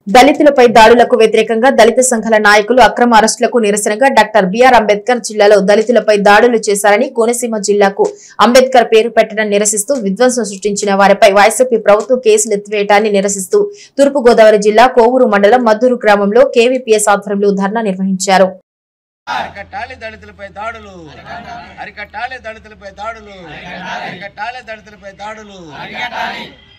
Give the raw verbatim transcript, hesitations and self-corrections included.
దళితులపై దాడులకు వ్యతిరేకంగా దళిత సంఘాల నాయకులు అక్రమ అరెస్టులకు నిరసనగా డాక్టర్ బిఆర్ అంబేద్కర్ జిల్లాలో దళితులపై దాడులు చేశారని కోనసీమ జిల్లాకు అంబేద్కర్ పేరు పెట్టడం నిరసిస్తూ విధ్వంసం సృష్టించిన వారిపై వైసీపీ ప్రభుత్వం కేసులు ఎత్తివేయడాన్ని నిరసిస్తూ తూర్పు గోదావరి జిల్లా కోవూరు మండలం మద్దూరు గ్రామంలో కేవీపీఎస్ ఆధ్వర్యంలో ధర్నా నిర్వహించారు. అరికట్టాలి దళితులపై దాడులు అరికట్టాలి దళితులపై దాడులు అరికట్టాలి దళితులపై దాడులు